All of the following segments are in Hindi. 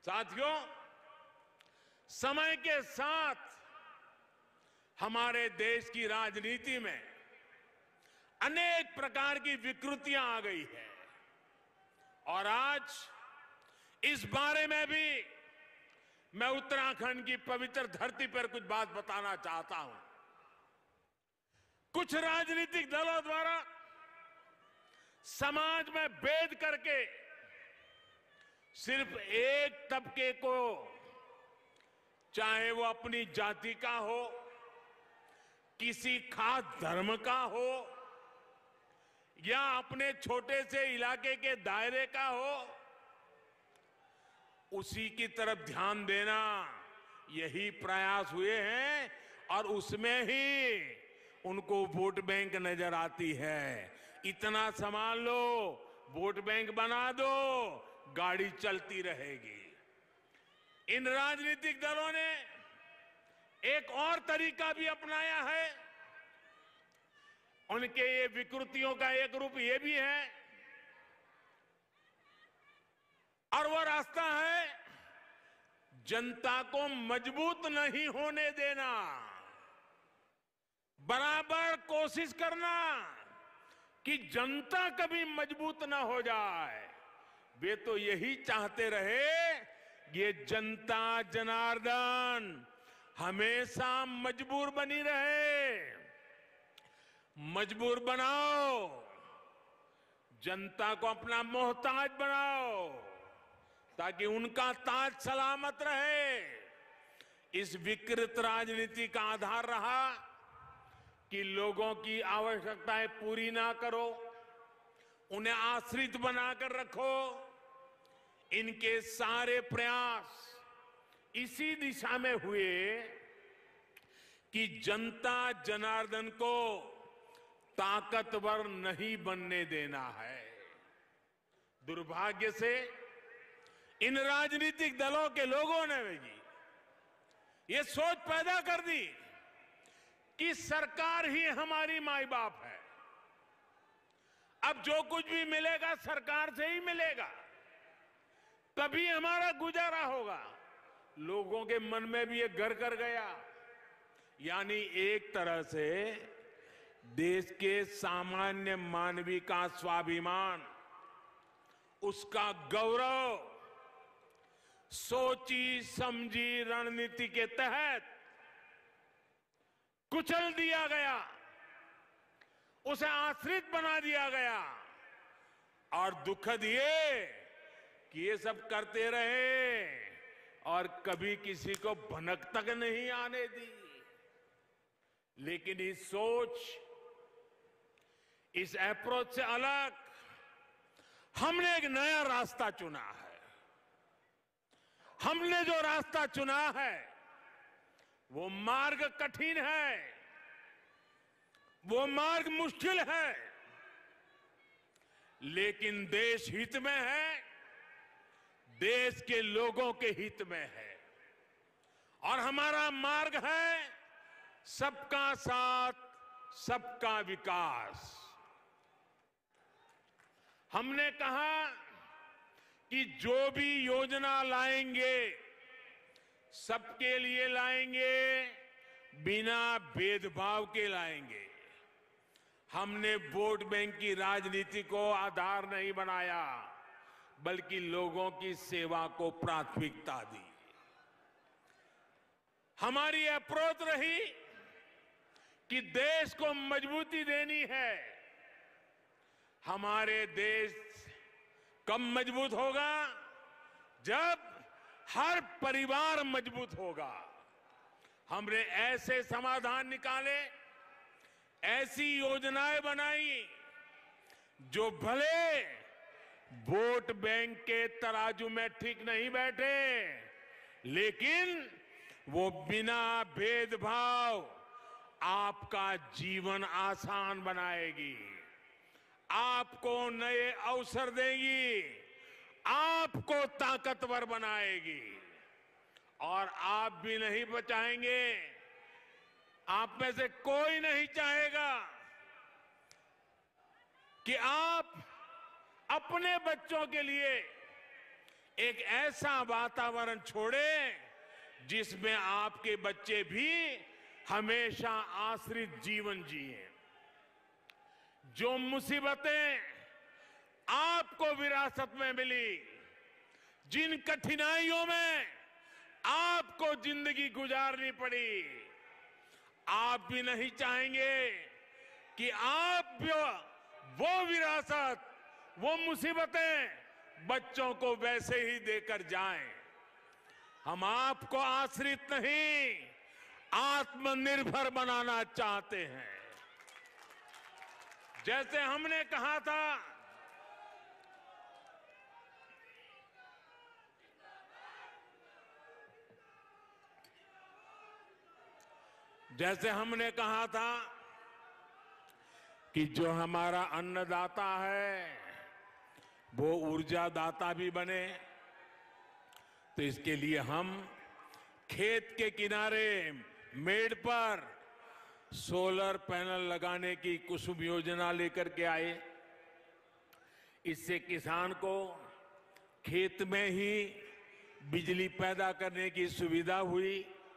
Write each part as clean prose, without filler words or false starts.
साथियों, समय के साथ हमारे देश की राजनीति में अनेक प्रकार की विकृतियां आ गई है और आज इस बारे में भी मैं उत्तराखंड की पवित्र धरती पर कुछ बात बताना चाहता हूं। कुछ राजनीतिक दलों द्वारा समाज में भेद करके सिर्फ एक तबके को, चाहे वो अपनी जाति का हो, किसी खास धर्म का हो या अपने छोटे से इलाके के दायरे का हो, उसी की तरफ ध्यान देना, यही प्रयास हुए हैं और उसमें ही उनको वोट बैंक नजर आती है। इतना संभाल लो, वोट बैंक बना दो, गाड़ी चलती रहेगी। इन राजनीतिक दलों ने एक और तरीका भी अपनाया है। उनके ये विकृतियों का एक रूप ये भी है और वो रास्ता है जनता को मजबूत नहीं होने देना, बराबर कोशिश करना कि जनता कभी मजबूत ना हो जाए। वे तो यही चाहते रहे, ये जनता जनार्दन हमेशा मजबूर बनी रहे। मजबूर बनाओ, जनता को अपना मोहताज बनाओ ताकि उनका ताज सलामत रहे। इस विकृत राजनीति का आधार रहा कि लोगों की आवश्यकताएं पूरी ना करो, उन्हें आश्रित बनाकर रखो। इनके सारे प्रयास इसी दिशा में हुए कि जनता जनार्दन को ताकतवर नहीं बनने देना है। दुर्भाग्य से इन राजनीतिक दलों के लोगों ने भी ये सोच पैदा कर दी कि सरकार ही हमारी माई बाप है, अब जो कुछ भी मिलेगा सरकार से ही मिलेगा, तभी हमारा गुजारा होगा। लोगों के मन में भी ये घर कर गया। यानी एक तरह से देश के सामान्य मानवी का स्वाभिमान, उसका गौरव सोची समझी रणनीति के तहत कुचल दिया गया, उसे आश्रित बना दिया गया। और दुखद ये कि ये सब करते रहे और कभी किसी को भनक तक नहीं आने दी। लेकिन इस सोच, इस अप्रोच से अलग हमने एक नया रास्ता चुना है। हमने जो रास्ता चुना है वो मार्ग कठिन है, वो मार्ग मुश्किल है, लेकिन देश हित में है, देश के लोगों के हित में है। और हमारा मार्ग है सबका साथ, सबका विकास। हमने कहा कि जो भी योजना लाएंगे सबके लिए लाएंगे, बिना भेदभाव के लाएंगे। हमने वोट बैंक की राजनीति को आधार नहीं बनाया, बल्कि लोगों की सेवा को प्राथमिकता दी। हमारी अप्रोच रही कि देश को मजबूती देनी है। हमारे देश कब मजबूत होगा? जब हर परिवार मजबूत होगा। हमने ऐसे समाधान निकाले, ऐसी योजनाएं बनाई जो भले वोट बैंक के तराजू में ठीक नहीं बैठे, लेकिन वो बिना भेदभाव आपका जीवन आसान बनाएगी, आपको नए अवसर देगी, आपको ताकतवर बनाएगी। और आप भी नहीं बचाएंगे, आप में से कोई नहीं चाहेगा कि आप अपने बच्चों के लिए एक ऐसा वातावरण छोड़े जिसमें आपके बच्चे भी हमेशा आश्रित जीवन जिए। जो मुसीबतें आपको विरासत में मिली, जिन कठिनाइयों में आपको जिंदगी गुजारनी पड़ी, आप भी नहीं चाहेंगे कि आप वो विरासत, वो मुसीबतें बच्चों को वैसे ही देकर जाएं। हम आपको आश्रित नहीं, आत्मनिर्भर बनाना चाहते हैं। जैसे हमने कहा था, कि जो हमारा अन्नदाता है वो ऊर्जादाता भी बने, तो इसके लिए हम खेत के किनारे मेड़ पर सोलर पैनल लगाने की कुसुम योजना लेकर के आए। इससे किसान को खेत में ही बिजली पैदा करने की सुविधा हुई।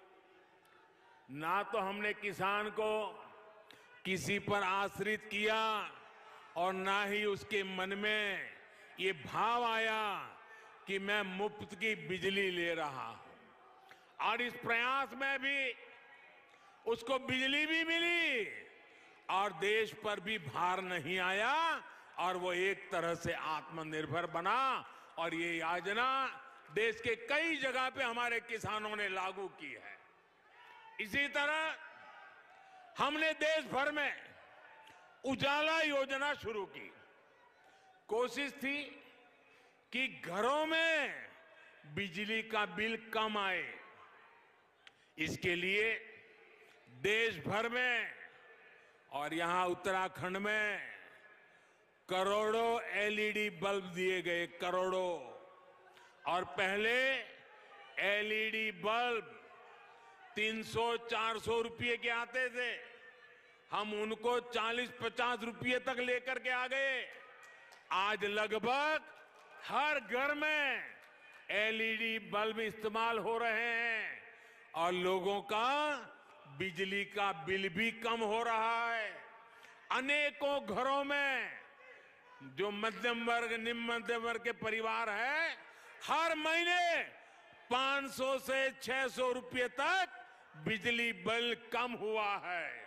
ना तो हमने किसान को किसी पर आश्रित किया और ना ही उसके मन में ये भाव आया कि मैं मुफ्त की बिजली ले रहा हूं। और इस प्रयास में भी उसको बिजली भी मिली और देश पर भी भार नहीं आया और वो एक तरह से आत्मनिर्भर बना। और ये योजना देश के कई जगह पे हमारे किसानों ने लागू की है। इसी तरह हमने देश भर में उजाला योजना शुरू की। कोशिश थी कि घरों में बिजली का बिल कम आए। इसके लिए देश भर में और यहां उत्तराखंड में करोड़ों एलईडी बल्ब दिए गए, करोड़ों। और पहले एलईडी बल्ब 300-400 रुपये के आते थे, हम उनको 40-50 रुपये तक लेकर के आ गए। आज लगभग हर घर में एलईडी बल्ब इस्तेमाल हो रहे हैं और लोगों का बिजली का बिल भी कम हो रहा है। अनेकों घरों में जो मध्यम वर्ग, निम्न मध्यम वर्ग के परिवार है, हर महीने 500 से 600 रुपये तक बिजली बिल कम हुआ है।